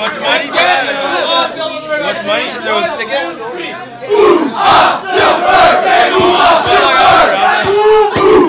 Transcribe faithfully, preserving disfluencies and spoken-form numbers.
want some money? You want some money for those tickets? Ooh, ah, Silfverberg Chant! Ooh, ah, Silfverberg! Ooh, ooh.